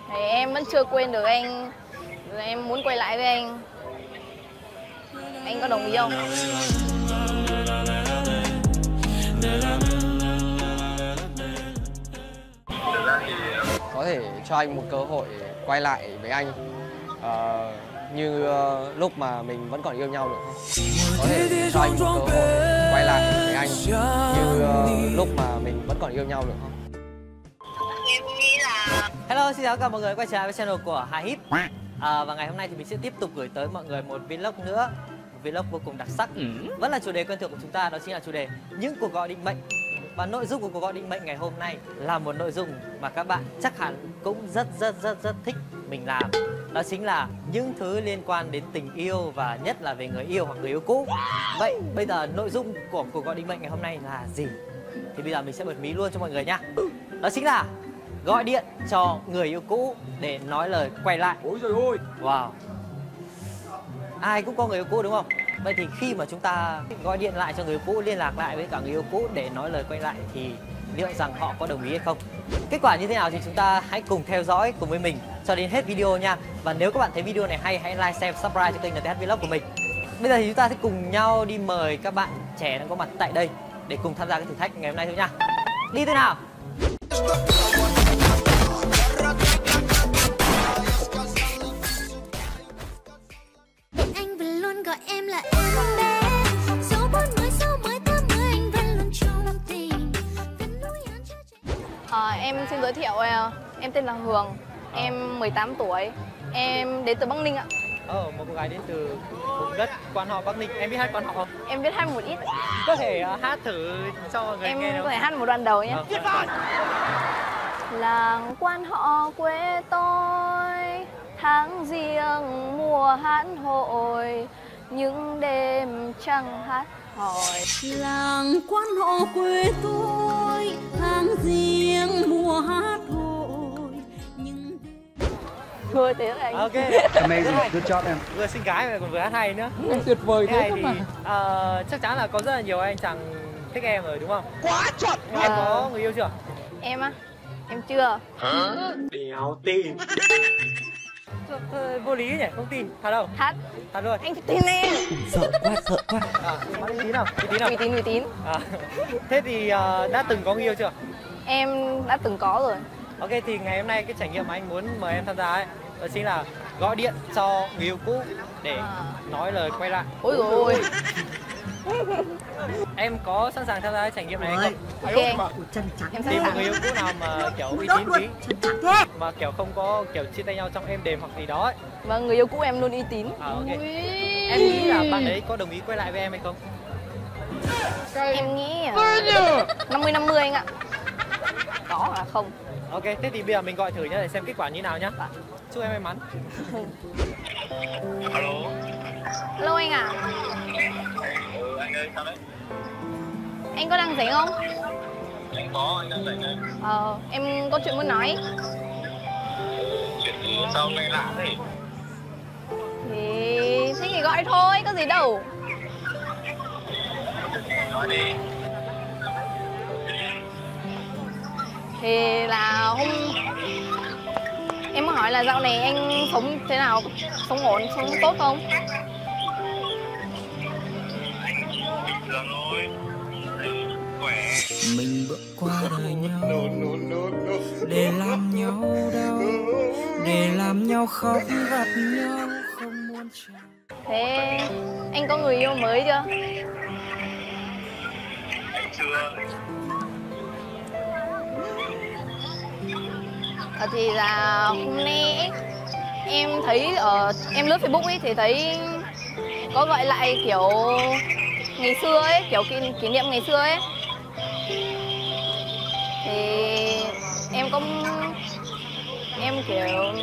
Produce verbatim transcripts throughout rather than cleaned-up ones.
Thì em vẫn chưa quên được anh. Em muốn quay lại với anh. Anh có đồng ý không? Có thể cho anh một cơ hội quay lại với anh uh, như uh, lúc mà mình vẫn còn yêu nhau được không? Có thể cho anh một cơ hội quay lại với anh như uh, lúc mà mình vẫn còn yêu nhau được không? Em nghĩ là... Hello, xin chào tất cả mọi người quay trở lại với channel của Hà Hip. À, và ngày hôm nay thì mình sẽ tiếp tục gửi tới mọi người một vlog nữa, một vlog vô cùng đặc sắc. Vẫn là chủ đề quen thuộc của chúng ta, đó chính là chủ đề những cuộc gọi định mệnh. Và nội dung của cuộc gọi định mệnh ngày hôm nay là một nội dung mà các bạn chắc hẳn cũng rất rất rất rất thích mình làm. Đó chính là những thứ liên quan đến tình yêu và nhất là về người yêu hoặc người yêu cũ. Vậy bây giờ nội dung của cuộc gọi định mệnh ngày hôm nay là gì? Thì bây giờ mình sẽ bật mí luôn cho mọi người nhá. Đó chính là gọi điện cho người yêu cũ để nói lời quay lại. Ôi trời ơi. Wow. Ai cũng có người yêu cũ đúng không? Vậy thì khi mà chúng ta gọi điện lại cho người yêu cũ, liên lạc lại với cả người yêu cũ để nói lời quay lại thì liệu rằng họ có đồng ý hay không? Kết quả như thế nào thì chúng ta hãy cùng theo dõi cùng với mình cho đến hết video nha. Và nếu các bạn thấy video này hay, hãy like, share, subscribe cho kênh en tê hát Vlog của mình. Bây giờ thì chúng ta sẽ cùng nhau đi mời các bạn trẻ đang có mặt tại đây để cùng tham gia cái thử thách ngày hôm nay thôi nha. Đi thôi nào. Em là em bé, dẫu bốn mới dẫu mới tám mươi anh vẫn luôn trong tình. À, em xin giới thiệu, em tên là Hường, em mười tám tuổi, em đến từ Bắc Ninh ạ. Ờ, một cô gái đến từ vùng đất quan họ Bắc Ninh. Em biết hát quan họ không? Em biết hát một ít. Có thể uh, hát thử cho mọi người em nghe được. Em có thể hát một đoạn đầu nhé. Ờ, Làng quan họ quê tôi, tháng giêng mùa hát hội, những đêm trăng hát hỏi. Làng quan họ quê tôi, tháng giêng mùa hát hội, những đêm... Thôi thế là anh. Ok. Amazing, good job em. Vừa xinh gái mà còn vừa hát hay nữa. Em tuyệt vời thế Thế cơ thì mà. uh, chắc chắn là có rất là nhiều anh chàng thích em rồi đúng không? Quá chuẩn. Em có người yêu chưa? Em á? Em chưa. Đéo tin. Vô lý nhỉ, không tin. Thật đâu? Hát. Thật luôn. Anh phải tin em. Sợ quá, sợ quá. À, uy tín nào? Uy tín nào? Uy tín, uy tín. À, thế thì uh, đã từng có người yêu chưa? Em đã từng có rồi. Ok, thì ngày hôm nay cái trải nghiệm mà anh muốn mời em tham gia ấy, đó chính là gọi điện cho người yêu cũ để À. nói lời quay lại. Ôi dồi ôi. Em có sẵn sàng tham gia cái trải nghiệm này hay không? Ok. Em sẵn Tìm một sàng. người yêu cũ nào mà kiểu uy tín tí, mà kiểu không có kiểu chia tay nhau trong êm đềm hoặc gì đó ấy. Vâng, người yêu cũ em luôn uy tín. À, ok. Ui. Em nghĩ là bạn ấy có đồng ý quay lại với em hay không? Em nghĩ năm mươi năm mươi anh ạ. Có hoặc là không. Ok, thế thì bây giờ mình gọi thử nhá để xem kết quả như nào nhá. Chúc em may mắn. Alo. Hello anh à. Ừ, anh ơi, sao đấy? Anh có đang rảnh không? Anh có, anh đang rảnh đấy. Ờ, em có chuyện muốn nói. Chuyện gì sao mày lạ thế? Thì thế thì gọi thôi, có gì đâu. Nói đi. Thì là hôm em muốn hỏi là dạo này anh sống thế nào? Sống ổn, sống tốt không? Bình thường thôi. Khỏe. Mình bước qua đời nhau để làm nhau đau, để làm nhau khóc gặp nhau không muốn chào. Thế anh có người yêu mới chưa? Anh chưa. Ờ, thì là hôm nay em thấy ở em lướt Facebook ấy thì thấy có gọi lại kiểu ngày xưa ấy, kiểu kỷ, kỷ niệm ngày xưa ấy. Thì em có em kiểu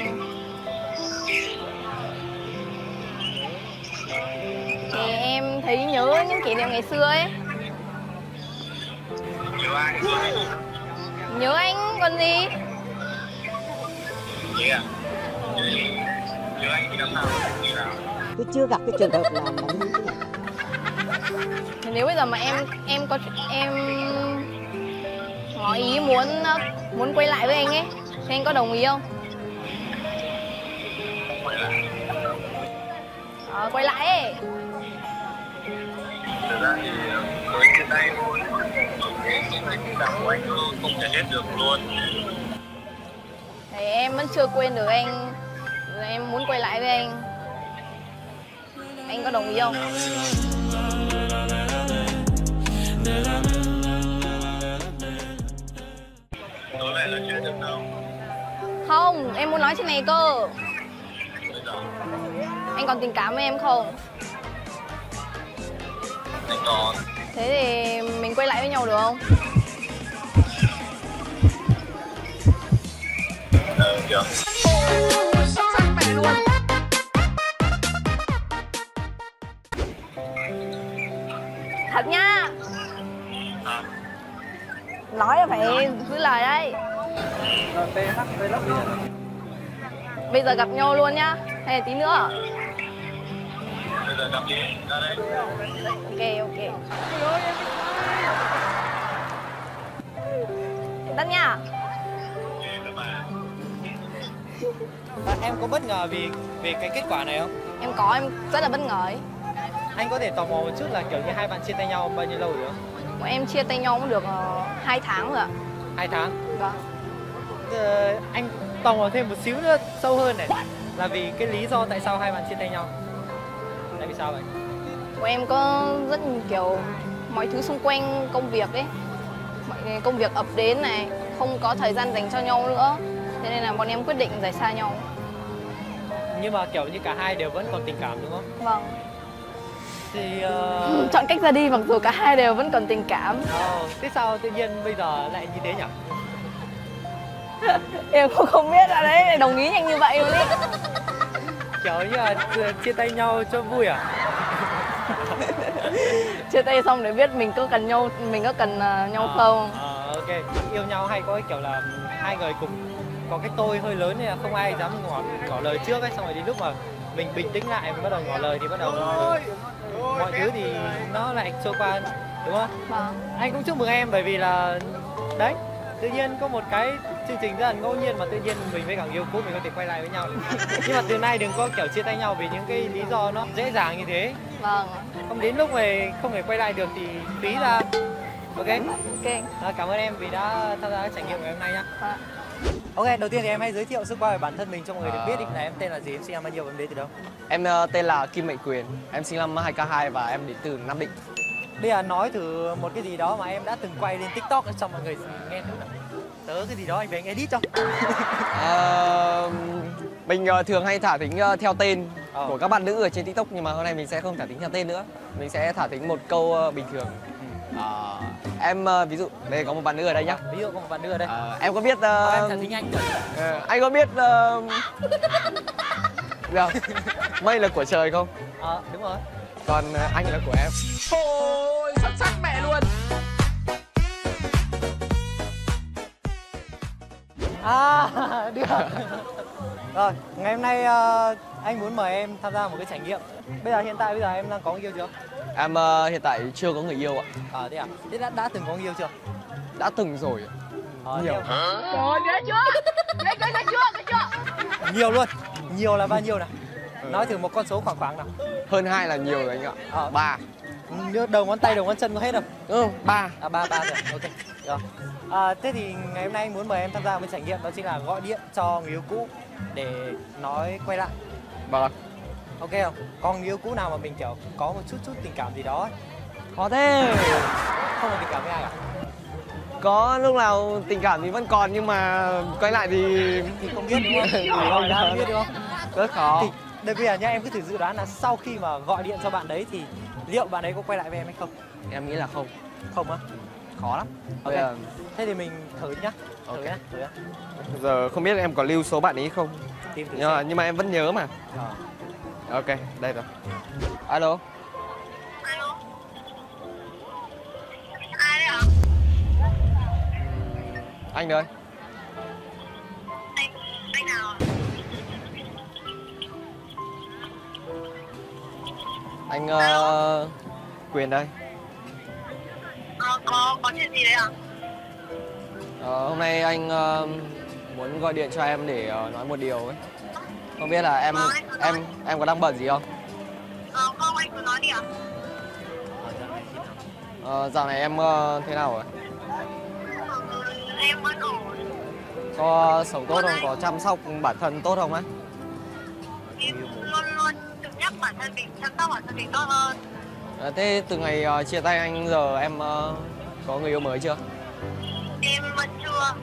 thì em thấy nhớ những kỷ niệm ngày xưa ấy. Nhớ ai? Nhớ anh còn gì? Gì à? Nhớ anh thì năm nào? Như nào? Tôi chưa gặp cái trường hợp nào mà như thế này. Thì nếu bây giờ mà em em có em ngỏ ý muốn muốn quay lại với anh ấy thì anh có đồng ý không? Ờ, quay lại ấy. Thực ra thì với chia tay thôi, cái tình cảm của anh không thể hết được luôn. Thì em vẫn chưa quên được anh. Em muốn quay lại với anh. Anh có đồng ý không? Tối về là chưa được đâu. Không, em muốn nói chuyện này cơ. Bây giờ Anh còn tình cảm với em không? anh còn. Thế thì mình quay lại với nhau được không? Ờ, được. Thật nha. À, Nói là phải giữ lời đấy. Bây giờ gặp nhau luôn nhá. Hay là tí nữa? bây giờ gặp đi, ra đây. Ok, ok. Tắt nha. Ok, bye bye. À, em có bất ngờ vì vì cái kết quả này không? Em có, em rất là bất ngờ ấy. Anh có thể tò mò một chút là kiểu như hai bạn chia tay nhau bao nhiêu lâu rồi không? Bọn em chia tay nhau cũng được uh, hai tháng rồi ạ. Hai tháng. Vâng. Ờ, anh tò mò thêm một xíu nữa sâu hơn này là vì cái lý do tại sao hai bạn chia tay nhau. Tại vì sao vậy? Bọn em có rất kiểu mọi thứ xung quanh công việc ấy. Mọi công việc ập đến này, không có thời gian dành cho nhau nữa. Thế nên là bọn em quyết định rời xa nhau. Nhưng mà kiểu như cả hai đều vẫn còn tình cảm đúng không? Vâng. Thì uh... chọn cách ra đi mặc dù cả hai đều vẫn còn tình cảm. Oh, thế sao tự nhiên bây giờ lại như thế nhỉ? Em cũng không biết là đấy đồng ý nhanh như vậy luôn ý. Kiểu như là chia tay nhau cho vui à? Chia tay xong để biết mình có cần nhau, mình có cần uh, nhau à, không. À, ok. Yêu nhau hay có cái kiểu là hai người cùng có cái tôi hơi lớn nên là không ai dám ngỏ, ngỏ lời trước ấy, xong rồi đến lúc mà mình bình tĩnh lại mình bắt đầu ngỏ lời thì bắt đầu mọi thứ thì nó lại trôi qua đúng không? Vâng. Anh cũng chúc mừng em bởi vì là đấy tự nhiên có một cái chương trình rất là ngẫu nhiên mà tự nhiên mình với cả yêu cũ mình có thể quay lại với nhau. Nhưng mà từ nay đừng có kiểu chia tay nhau vì những cái lý do nó dễ dàng như thế. Vâng. Không đến lúc này không thể quay lại được thì phí ra. Ok. Ok. À, cảm ơn em vì đã tham gia trải nghiệm ngày hôm nay nhá. Vâng. Ok, đầu tiên thì em hãy giới thiệu sơ qua về bản thân mình cho mọi người được biết đi. Là em tên là gì, em sinh năm bao nhiêu và em đến từ đâu? Em uh, tên là Kim Mạnh Quyền, em sinh năm hai k hai và em đến từ Nam Định. Bây giờ nói thử một cái gì đó mà em đã từng quay lên TikTok cho mọi người nghe thử nào. Tớ cái gì đó anh về anh edit cho. uh, Mình uh, thường hay thả thính uh, theo tên ờ. của các bạn nữ ở trên TikTok, nhưng mà hôm nay mình sẽ không thả thính theo tên nữa. Mình sẽ thả thính một câu uh, bình thường. Uh, em uh, ví dụ đây có một bạn nữ ở đây nhá. Ví dụ có một bạn nữ ở đây. Uh, em có biết uh, à, em thả thính anh rồi. Uh, anh có biết uh, được. Mây là của trời không? Ờ, à, đúng rồi. Còn uh, anh là của em. Ôi, xuất sắc mẹ luôn. À, được. Rồi, ngày hôm nay uh, anh muốn mời em tham gia một cái trải nghiệm. Bây giờ hiện tại bây giờ em đang có người yêu chưa? Em uh, hiện tại chưa có người yêu ạ. À, thế à? Thế đã, đã từng có người yêu chưa? Đã từng rồi. À, nhiều. Rồi, biết chưa? Biết chưa? Biết chưa? Biết chưa? Nhiều luôn. Nhiều là bao nhiêu nào? Ừ. Nói thử một con số khoảng khoảng nào. Hơn hai là nhiều rồi anh ạ. À, ba. Đầu ngón tay, đầu ngón chân có hết không? Ừ, ba. À, ba, ba rồi. Ok. Rồi. À, thế thì ngày hôm nay anh muốn mời em tham gia một trải nghiệm đó chính là gọi điện cho người yêu cũ để nói quay lại. Vâng. Ok không? Còn người yêu cũ nào mà mình kiểu có một chút chút tình cảm gì đó ấy. Khó thế. Không có tình cảm với ai cả. Có lúc nào tình cảm thì vẫn còn nhưng mà quay lại thì thì không biết đúng không? Rồi đã không biết đúng không? Rất khó. Thì đây bây giờ nhá, em cứ thử dự đoán là sau khi mà gọi điện cho bạn đấy thì liệu bạn ấy có quay lại với em hay không? Em nghĩ là không. Không á? Khó lắm. Ok. Giờ... Thế thì mình thử nhá. Thử okay. nhá. Thử nhá. Giờ không biết em có lưu số bạn ấy không? Tìm thử nhưng mà, xem. nhưng mà em vẫn nhớ mà. À. Ok, đây rồi. Alo. Alo. Ai đấy ạ? Anh đây. Anh, anh nào ạ? Anh uh, Quyền đây. Ờ, có, có chuyện gì đấy ạ? Ờ, hôm nay anh uh, muốn gọi điện cho em để uh, nói một điều ấy. Không biết là em em em có đang bận gì không? Ờ, không, anh cứ nói đi ạ. Ờ, dạo này em uh, thế nào rồi? Em vẫn ổn. Có sống tốt không? Có chăm sóc bản thân tốt không á? Em luôn luôn tự nhắc bản thân mình, chăm sóc bản thân mình tốt hơn. À, thế từ ngày uh, chia tay anh giờ em uh, có người yêu mới chưa? Em vẫn chưa.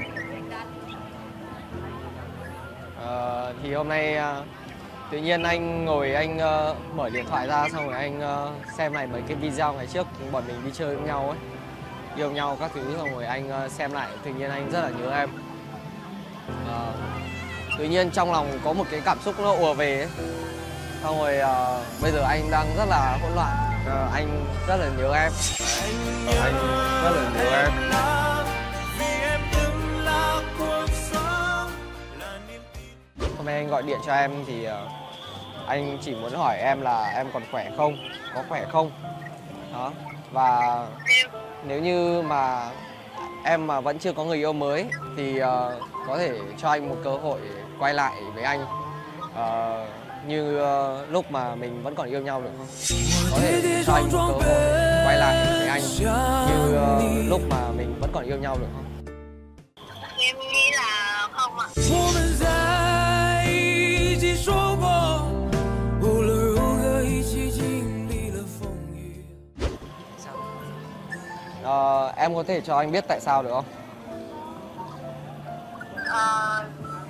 Ờ, thì hôm nay uh, tự nhiên anh ngồi anh uh, mở điện thoại ra xong rồi anh uh, xem lại mấy cái video ngày trước bọn mình đi chơi với nhau ấy, yêu nhau các thứ, xong rồi anh uh, xem lại tự nhiên anh rất là nhớ em. Uh, tự nhiên trong lòng có một cái cảm xúc nó ùa về ấy. Xong rồi uh, bây giờ anh đang rất là hỗn loạn, uh, anh rất là nhớ em, uh, anh rất là nhớ em. Hôm nay anh gọi điện cho em thì uh, anh chỉ muốn hỏi em là em còn khỏe không, có khỏe không đó, và nếu như mà em mà vẫn chưa có người yêu mới thì uh, có thể cho anh một cơ hội quay lại với anh uh, như uh, lúc mà mình vẫn còn yêu nhau được không? Có thể cho anh một cơ hội quay lại với anh như uh, lúc mà mình vẫn còn yêu nhau được không? Em nghĩ là không ạ. Uh, em có thể cho anh biết tại sao được không? Ờ,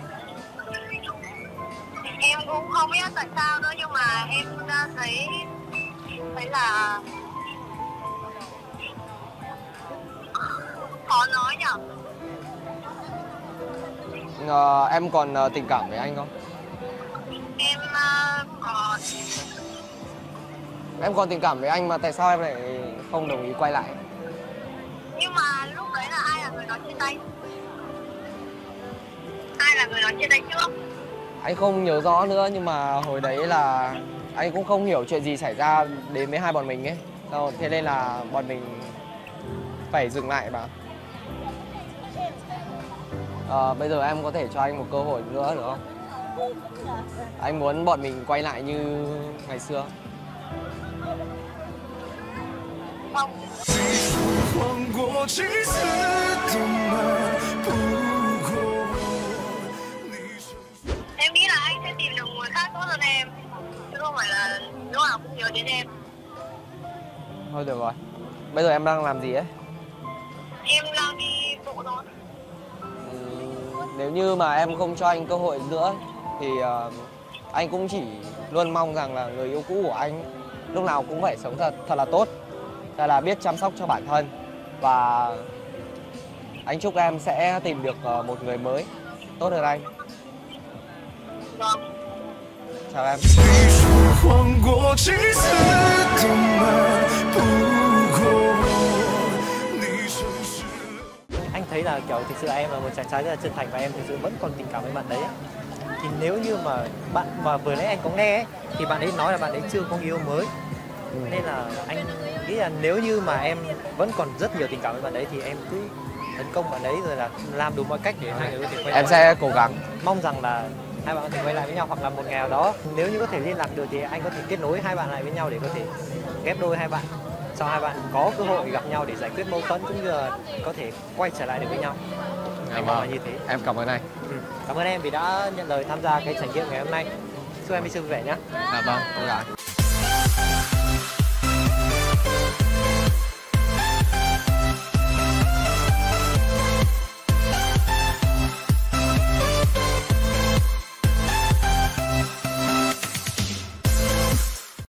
em cũng không biết tại sao nữa, nhưng mà em thấy thấy là khó nói nhở. Uh, em còn uh, tình cảm với anh không? Em uh, còn Em còn tình cảm với anh mà tại sao em lại không đồng ý quay lại? Nhưng mà lúc đấy là ai là người nói chia tay? Ai là người nói chia tay trước? Anh không nhớ rõ nữa, nhưng mà hồi đấy là anh cũng không hiểu chuyện gì xảy ra đến với hai bọn mình ấy. Đâu, thế nên là bọn mình phải dừng lại mà. À, bây giờ em có thể cho anh một cơ hội nữa được không? Anh muốn bọn mình quay lại như ngày xưa. Không. Em nghĩ là anh sẽ tìm được người khác tốt hơn em, chứ không phải là lúc nào cũng nhớ đến em. Thôi được rồi. Bây giờ em đang làm gì ấy? Em đang đi bộ thôi. Ừ, nếu như mà em không cho anh cơ hội nữa thì uh, anh cũng chỉ luôn mong rằng là người yêu cũ của anh lúc nào cũng phải sống thật thật là tốt, thật là biết chăm sóc cho bản thân, và anh chúc em sẽ tìm được uh, một người mới tốt hơn anh. Vâng. Chào em. Anh thấy là kiểu thực sự em là một chàng trai rất là chân thành và em thực sự vẫn còn tình cảm với bạn đấy. Thì nếu như mà bạn mà vừa nãy anh có nghe ấy, thì bạn ấy nói là bạn ấy chưa có người yêu mới. Ừ. Nên là anh nghĩ là nếu như mà em vẫn còn rất nhiều tình cảm với bạn đấy thì em cứ tấn công bạn ấy, rồi là làm đủ mọi cách để hai người có thể quay lại. Em sẽ cố gắng. Mong rằng là hai bạn có thể quay lại với nhau, hoặc là một ngày nào đó nếu như có thể liên lạc được thì anh có thể kết nối hai bạn lại với nhau để có thể ghép đôi hai bạn, cho hai bạn có cơ hội gặp nhau để giải quyết mâu thuẫn cũng như là có thể quay trở lại được với nhau. À, anh mong là như thế. Em cảm ơn anh. Ừ. Cảm ơn em vì đã nhận lời tham gia cái trải nghiệm ngày hôm nay. Chúc em đi chơi vui vẻ nhé. À vâng, cố gắng.